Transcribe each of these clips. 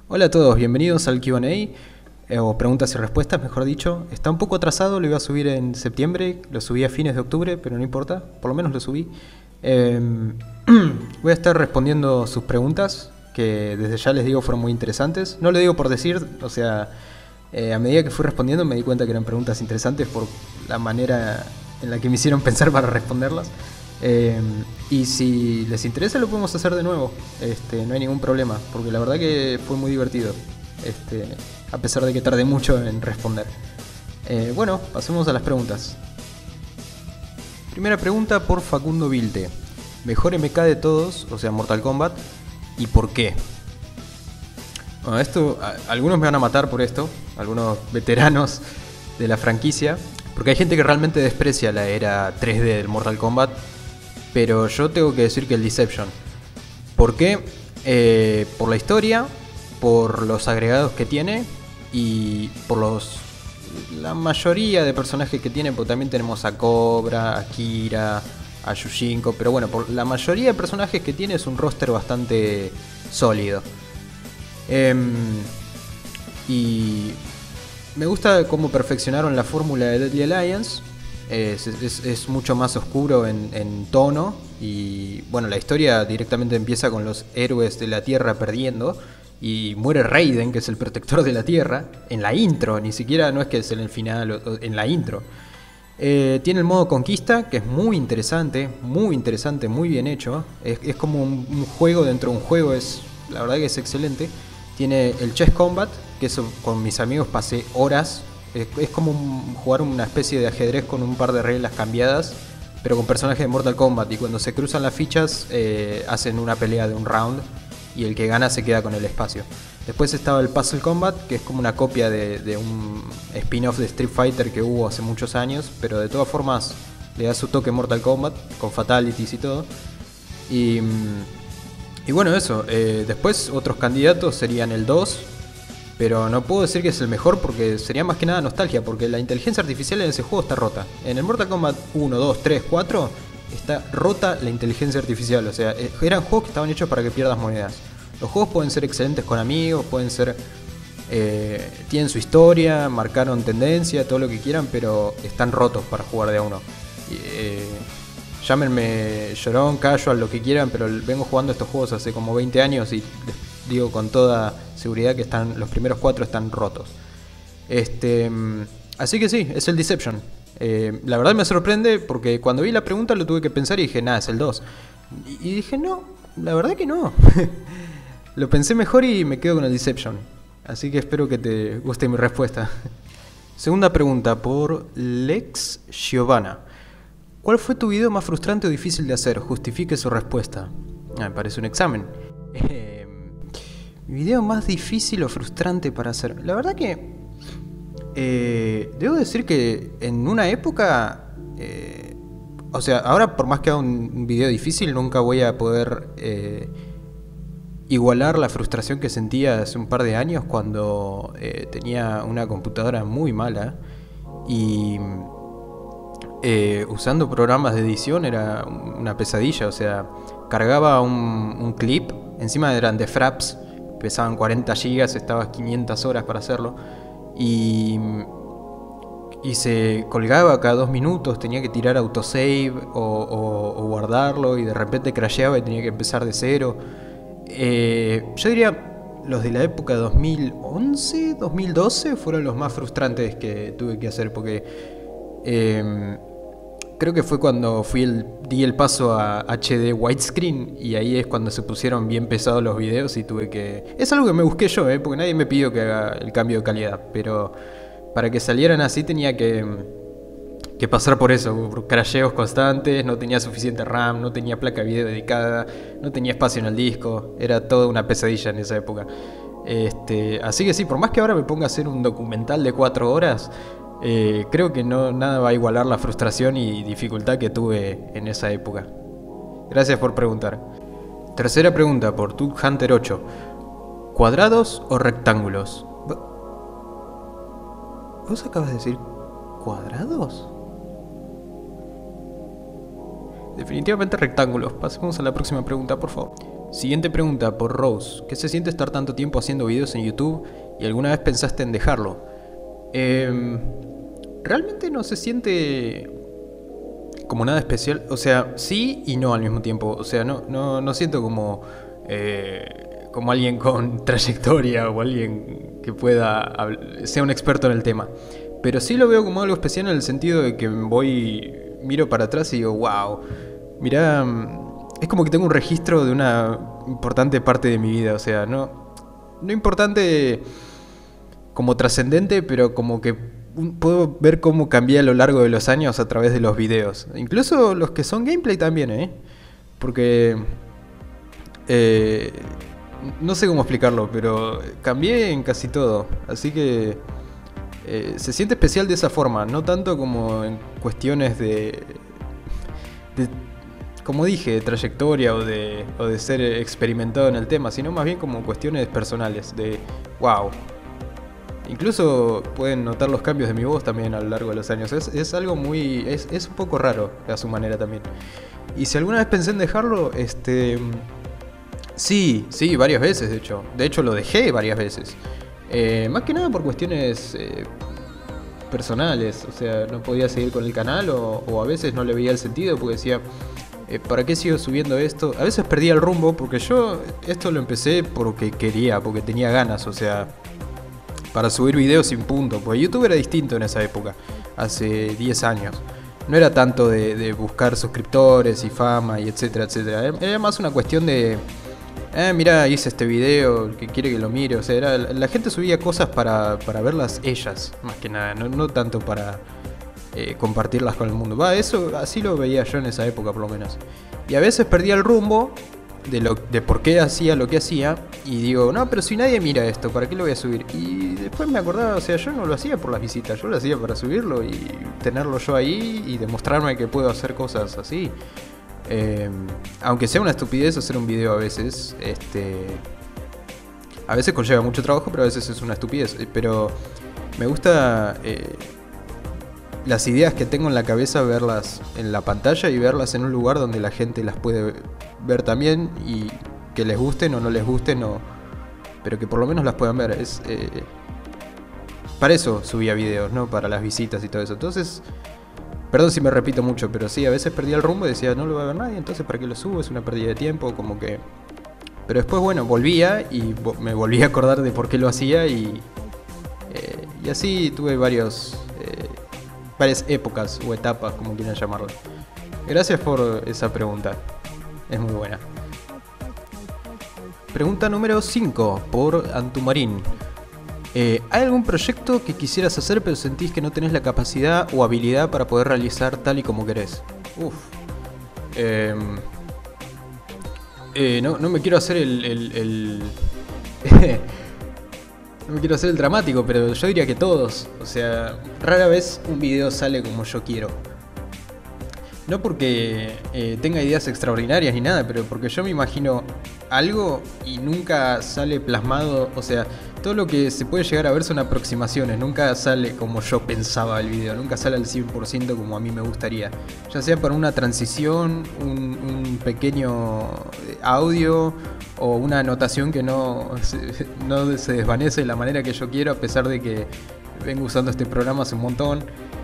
Hola a todos, bienvenidos al Q&A, o preguntas y respuestas, mejor dicho. Está un poco atrasado, lo iba a subir en septiembre, lo subí a fines de octubre, pero no importa, por lo menos lo subí. Voy a estar respondiendo sus preguntas, que desde ya les digo fueron muy interesantes. No lo digo por decir, o sea, a medida que fui respondiendo me di cuenta que eran preguntas interesantes por la manera en la que me hicieron pensar para responderlas. Y si les interesa lo podemos hacer de nuevo, no hay ningún problema, porque la verdad que fue muy divertido, a pesar de que tardé mucho en responder. Bueno, pasemos a las preguntas. Primera pregunta por Facundo Vilte. Mejor MK de todos, o sea Mortal Kombat, ¿y por qué? Bueno, algunos me van a matar por esto, algunos veteranos de la franquicia, porque hay gente que realmente desprecia la era 3D del Mortal Kombat. Pero yo tengo que decir que el Deception. ¿Por qué? Por la historia, por los agregados que tiene y por la mayoría de personajes que tiene, porque también tenemos a Cobra, a Kira, a Yujinko, pero bueno, por la mayoría de personajes que tiene es un roster bastante sólido. Y me gusta cómo perfeccionaron la fórmula de Deadly Alliance. Es mucho más oscuro en tono. Y bueno, la historia directamente empieza con los héroes de la Tierra perdiendo. Y muere Raiden, que es el protector de la Tierra, en la intro. Ni siquiera no es que es en el final, en la intro. Tiene el modo conquista, que es muy interesante, muy bien hecho. Es como un juego dentro de un juego, la verdad que es excelente. Tiene el Chess Combat, que eso con mis amigos pasé horas. Es como jugar una especie de ajedrez con un par de reglas cambiadas, pero con personajes de Mortal Kombat. Y cuando se cruzan las fichas, hacen una pelea de un round y el que gana se queda con el espacio. Después estaba el Puzzle Combat, que es como una copia de un spin-off de Street Fighter que hubo hace muchos años, pero de todas formas le da su toque Mortal Kombat, con fatalities y todo. Y bueno, eso. Después otros candidatos serían el 2. Pero no puedo decir que es el mejor porque sería más que nada nostalgia, porque la inteligencia artificial en ese juego está rota. En el Mortal Kombat 1, 2, 3, 4 está rota la inteligencia artificial. O sea, eran juegos que estaban hechos para que pierdas monedas. Los juegos pueden ser excelentes con amigos, pueden ser... tienen su historia, marcaron tendencia, todo lo que quieran, pero están rotos para jugar de a uno. Llámenme llorón, casual, lo que quieran, pero vengo jugando estos juegos hace como 20 años y les digo con toda seguridad que los primeros 4 están rotos. Así que sí, es el Deception. La verdad me sorprende porque cuando vi la pregunta lo tuve que pensar y dije, nada, es el 2. Y dije, no, la verdad que no. Lo pensé mejor y me quedo con el Deception. Así que espero que te guste mi respuesta. Segunda pregunta por Lex Giovanna. ¿Cuál fue tu video más frustrante o difícil de hacer? Justifique su respuesta. Me parece un examen. Mi video más difícil o frustrante para hacer. La verdad que debo decir que en una época, o sea, ahora por más que haga un video difícil, nunca voy a poder igualar la frustración que sentía hace un par de años cuando tenía una computadora muy mala y usando programas de edición era una pesadilla. O sea, cargaba un clip, encima eran de fraps, pesaban 40 gigas, estaba 500 horas para hacerlo, y se colgaba cada 2 minutos, tenía que tirar autosave o guardarlo, y de repente crasheaba y tenía que empezar de cero. Yo diría los de la época 2011, 2012 fueron los más frustrantes que tuve que hacer, porque creo que fue cuando di el paso a HD widescreen, y ahí es cuando se pusieron bien pesados los videos y tuve que... Es algo que me busqué yo, porque nadie me pidió que haga el cambio de calidad, pero para que salieran así tenía que pasar por eso, por crasheos constantes, no tenía suficiente RAM, no tenía placa de video dedicada, no tenía espacio en el disco, era toda una pesadilla en esa época. Así que sí, por más que ahora me ponga a hacer un documental de 4 horas... creo que nada va a igualar la frustración y dificultad que tuve en esa época. Gracias por preguntar. Tercera pregunta por Tug Hunter 8. ¿Cuadrados o rectángulos? ¿Vos acabas de decir cuadrados? Definitivamente rectángulos. Pasemos a la próxima pregunta, por favor. Siguiente pregunta por Rose. ¿Qué se siente estar tanto tiempo haciendo videos en YouTube y alguna vez pensaste en dejarlo? Realmente no se siente como nada especial. O sea, sí y no al mismo tiempo. O sea, no siento como, como alguien con trayectoria o alguien que sea un experto en el tema. Pero sí lo veo como algo especial en el sentido de que miro para atrás y digo, wow, mirá, es como que tengo un registro de una importante parte de mi vida. O sea, no importante como trascendente, pero como que puedo ver cómo cambié a lo largo de los años a través de los videos. Incluso los que son gameplay también, ¿eh? Porque no sé cómo explicarlo, pero cambié en casi todo. Así que se siente especial de esa forma, no tanto como en cuestiones de como dije, de trayectoria o de ser experimentado en el tema, sino más bien como cuestiones personales, de wow. Incluso pueden notar los cambios de mi voz también a lo largo de los años. Es algo muy... Es un poco raro a su manera también. Y si alguna vez pensé en dejarlo, sí, varias veces de hecho. De hecho lo dejé varias veces. Más que nada por cuestiones personales. O sea, no podía seguir con el canal o a veces no le veía el sentido porque decía... ¿Para qué sigo subiendo esto? A veces perdía el rumbo porque yo esto lo empecé porque quería, porque tenía ganas, o sea, para subir videos sin punto, porque YouTube era distinto en esa época, hace 10 años. No era tanto de buscar suscriptores y fama y etcétera, etcétera. Era más una cuestión de, mira, hice este video, que quiere que lo mire, o sea, la gente subía cosas para verlas ellas, más que nada, no tanto para... compartirlas con el mundo. Eso así lo veía yo en esa época por lo menos. Y a veces perdía el rumbo de por qué hacía lo que hacía. Y digo, no, pero si nadie mira esto, ¿para qué lo voy a subir? Y después me acordaba, o sea, yo no lo hacía por las visitas, yo lo hacía para subirlo y tenerlo yo ahí y demostrarme que puedo hacer cosas así. Aunque sea una estupidez hacer un video a veces, a veces conlleva mucho trabajo, pero a veces es una estupidez. Pero me gusta... las ideas que tengo en la cabeza, verlas en la pantalla y verlas en un lugar donde la gente las puede ver también y que les gusten o no les gusten, pero que por lo menos las puedan ver. Para eso subía videos, ¿no? Para las visitas y todo eso. Entonces, perdón si me repito mucho, pero sí, a veces perdía el rumbo y decía, no lo va a ver nadie, entonces ¿para qué lo subo? Es una pérdida de tiempo, como que... Pero después, bueno, volvía y me volví a acordar de por qué lo hacía y así tuve varias épocas o etapas, como quieran llamarlo. Gracias por esa pregunta, es muy buena. Pregunta número 5 por Antumarín. ¿Hay algún proyecto que quisieras hacer pero sentís que no tenés la capacidad o habilidad para poder realizar tal y como querés? No me quiero hacer no me quiero hacer el dramático, pero yo diría que todos. O sea, rara vez un video sale como yo quiero. No porque tenga ideas extraordinarias ni nada, pero porque yo me imagino algo y nunca sale plasmado. O sea, todo lo que se puede llegar a ver son aproximaciones. Nunca sale como yo pensaba el video. Nunca sale al 100% como a mí me gustaría. Ya sea para una transición, un pequeño audio o una anotación que no se desvanece de la manera que yo quiero, a pesar de que vengo usando este programa hace un montón.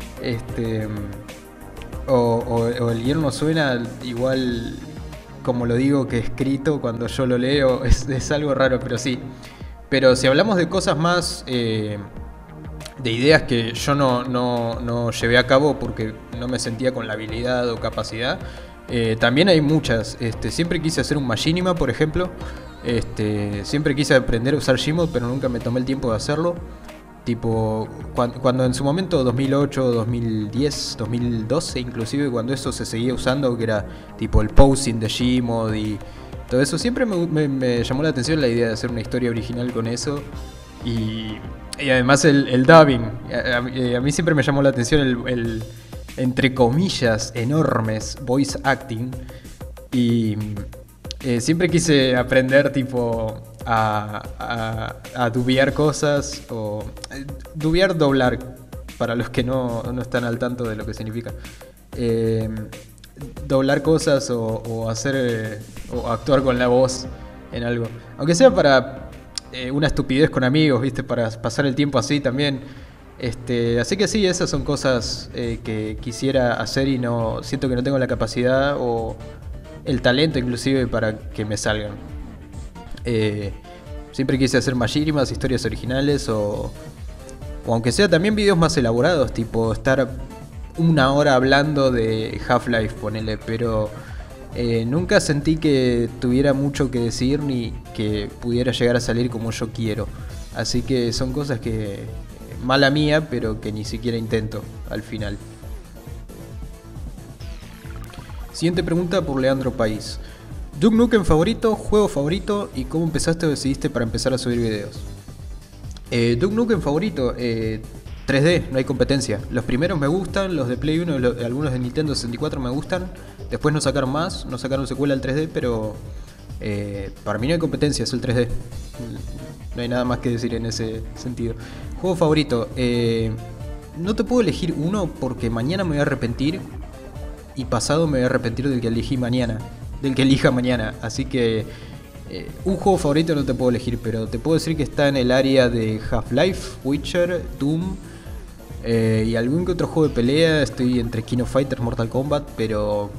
O el guión no suena igual como lo digo que escrito cuando yo lo leo. Es algo raro, pero sí. Pero si hablamos de cosas más, de ideas que yo no llevé a cabo porque no me sentía con la habilidad o capacidad, también hay muchas. Siempre quise hacer un machinima, por ejemplo. Siempre quise aprender a usar Gmod, pero nunca me tomé el tiempo de hacerlo. Tipo, cuando en su momento, 2008, 2010, 2012 inclusive, cuando eso se seguía usando, que era tipo el posing de Gmod y todo eso, siempre me llamó la atención la idea de hacer una historia original con eso. Y además el dubbing, a mí siempre me llamó la atención el entre comillas enormes voice acting. Y siempre quise aprender tipo a dubear cosas, o doblar para los que no están al tanto de lo que significa. doblar cosas o hacer o actuar con la voz en algo. Aunque sea para una estupidez con amigos, ¿viste? Para pasar el tiempo así también. Así que sí, esas son cosas que quisiera hacer y no siento que no tengo la capacidad o el talento inclusive para que me salgan. Siempre quise hacer Mashirimas, historias originales o aunque sea también videos más elaborados, tipo estar una hora hablando de Half-Life, ponele, pero nunca sentí que tuviera mucho que decir ni que pudiera llegar a salir como yo quiero. Así que son cosas que, mala mía, pero que ni siquiera intento al final. Siguiente pregunta por Leandro País. Duke Nukem favorito, juego favorito y cómo empezaste o decidiste para empezar a subir videos. Duke Nukem favorito, 3D, no hay competencia. Los primeros me gustan, los de Play 1 y algunos de Nintendo 64 me gustan. Después no sacaron más, no sacaron secuela al 3D, pero para mí no hay competencia, es el 3D. No hay nada más que decir en ese sentido. Juego favorito, no te puedo elegir uno porque mañana me voy a arrepentir y pasado me voy a arrepentir del que elegí mañana, del que elija mañana. Así que un juego favorito no te puedo elegir, pero te puedo decir que está en el área de Half-Life, Witcher, Doom y algún que otro juego de pelea. Estoy entre King of Fighters, Mortal Kombat, pero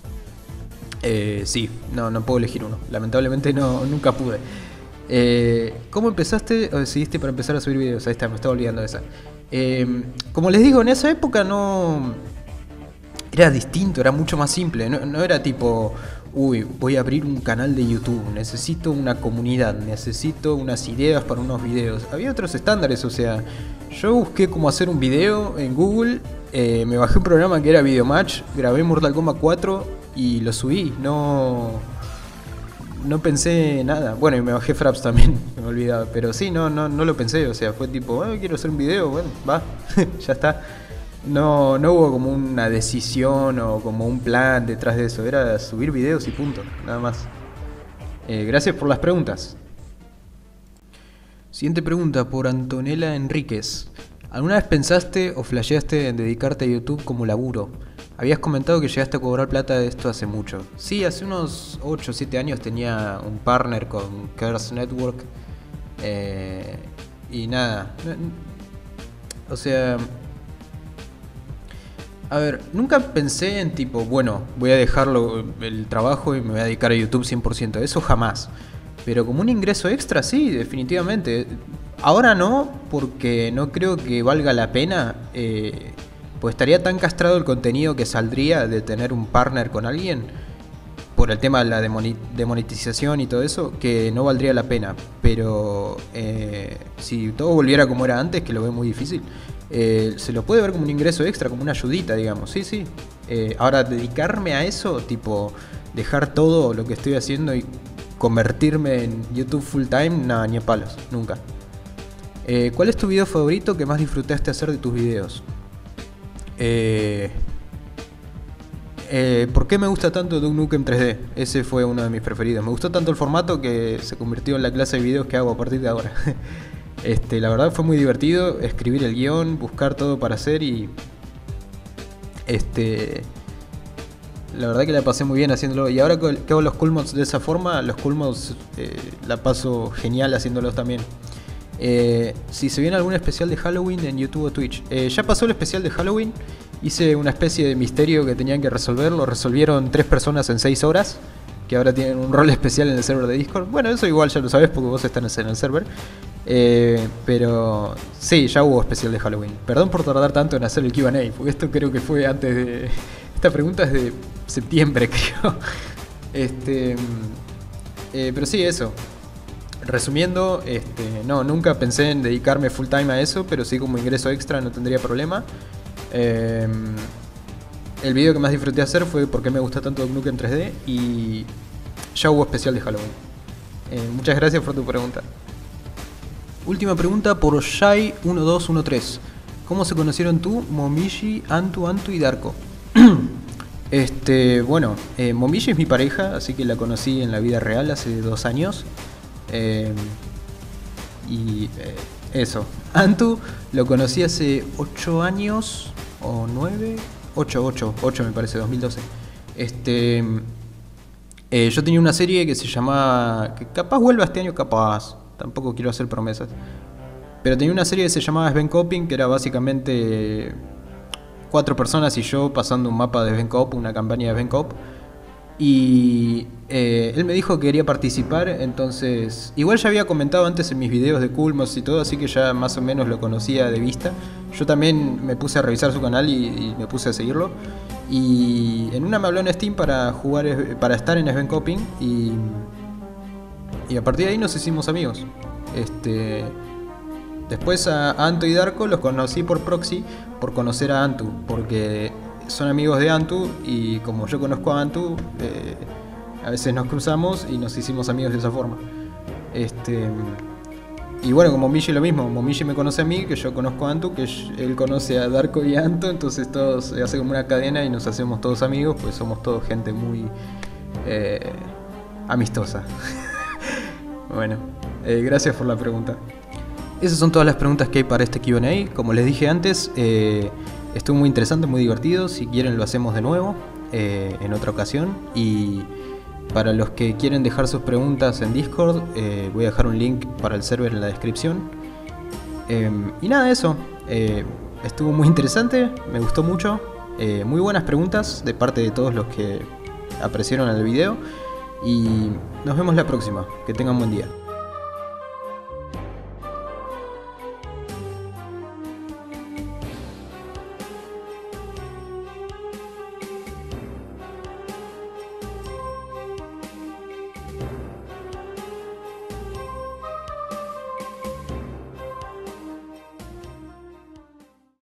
sí, no puedo elegir uno. Lamentablemente nunca pude. ¿Cómo empezaste o decidiste para empezar a subir videos? Ahí está, me estaba olvidando de esa. Como les digo, en esa época no... Era distinto, era mucho más simple. No era tipo, uy, voy a abrir un canal de YouTube, necesito una comunidad, necesito unas ideas para unos videos. Había otros estándares, o sea, yo busqué cómo hacer un video en Google, me bajé un programa que era Videomatch, grabé Mortal Kombat 4 y lo subí. No pensé nada. Bueno, y me bajé Fraps también, me he olvidado. Pero sí, no lo pensé, o sea, fue tipo, quiero hacer un video, bueno, va, ya está. No hubo como una decisión o como un plan detrás de eso. Era subir videos y punto, nada más. Gracias por las preguntas. Siguiente pregunta por Antonella Enríquez. ¿Alguna vez pensaste o flasheaste en dedicarte a YouTube como laburo? Habías comentado que llegaste a cobrar plata de esto hace mucho. Sí, hace unos 8 o 7 años tenía un partner con Curse Network. Y nada. O sea... A ver, nunca pensé en tipo, bueno, voy a dejarlo el trabajo y me voy a dedicar a YouTube 100%, eso jamás. Pero como un ingreso extra, sí, definitivamente. Ahora no, porque no creo que valga la pena, pues estaría tan castrado el contenido que saldría de tener un partner con alguien, por el tema de la demonetización y todo eso, que no valdría la pena. Pero si todo volviera como era antes, que lo veo muy difícil, se lo puede ver como un ingreso extra, como una ayudita, digamos. Sí. Ahora, dedicarme a eso, tipo, dejar todo lo que estoy haciendo y convertirme en YouTube full time, nada, ni a palos, nunca. ¿Cuál es tu video favorito que más disfrutaste hacer de tus videos? ¿Por qué me gusta tanto Duke Nukem 3D? Ese fue uno de mis preferidos. Me gustó tanto el formato que se convirtió en la clase de videos que hago a partir de ahora. La verdad fue muy divertido escribir el guión, buscar todo para hacer y... La verdad que la pasé muy bien haciéndolo. Y ahora que hago los cool mods de esa forma, los cool mods la paso genial haciéndolos también. Si se viene algún especial de Halloween en YouTube o Twitch. Ya pasó el especial de Halloween. Hice una especie de misterio que tenían que resolver. Lo resolvieron 3 personas en 6 horas. Que ahora tienen un rol especial en el server de Discord. Bueno, eso igual ya lo sabes porque vos estás en el server. Pero sí, ya hubo especial de Halloween. Perdón por tardar tanto en hacer el Q&A, porque esto creo que fue antes de... Esta pregunta es de septiembre, creo. Pero sí, eso. Resumiendo, nunca pensé en dedicarme full time a eso, pero sí como ingreso extra no tendría problema. El video que más disfruté hacer fue porque me gusta tanto Duke Nukem 3D y ya hubo especial de Halloween. Muchas gracias por tu pregunta. Última pregunta por Shai1213. ¿Cómo se conocieron tú, Momiji, Antu y Darko? Bueno, Momiji es mi pareja, así que la conocí en la vida real hace 2 años. Eso. Antu lo conocí hace 8 años o 9. 8 me parece, 2012. Este, yo tenía una serie que se llamaba, que capaz vuelva este año, capaz, tampoco quiero hacer promesas, pero tenía una serie que se llamaba Sven-Coping, que era básicamente 4 personas y yo pasando un mapa de Sven-Cop, una campaña de Sven-Cop. Y él me dijo que quería participar, entonces igual ya había comentado antes en mis videos de Culmos y todo, así que ya más o menos lo conocía de vista. Yo también me puse a revisar su canal y me puse a seguirlo. Y en una me habló en Steam para jugar, para estar en Sven-Coping y a partir de ahí nos hicimos amigos. Después a Anto y Darko los conocí por proxy, por conocer a Antu, porque son amigos de Antu y como yo conozco a Antu, a veces nos cruzamos y nos hicimos amigos de esa forma. Y bueno, con Momiji lo mismo, Momiji me conoce a mí, que yo conozco a Antu, que él conoce a Darko y a Anto, entonces todos se hace como una cadena y nos hacemos todos amigos, pues somos todos gente muy amistosa. Bueno, gracias por la pregunta. Esas son todas las preguntas que hay para este Q&A. Como les dije antes, estuvo muy interesante, muy divertido. Si quieren lo hacemos de nuevo en otra ocasión. Y para los que quieren dejar sus preguntas en Discord, voy a dejar un link para el server en la descripción. Y nada, eso. Estuvo muy interesante, me gustó mucho. Muy buenas preguntas de parte de todos los que apreciaron el video. Y nos vemos la próxima. Que tengan buen día.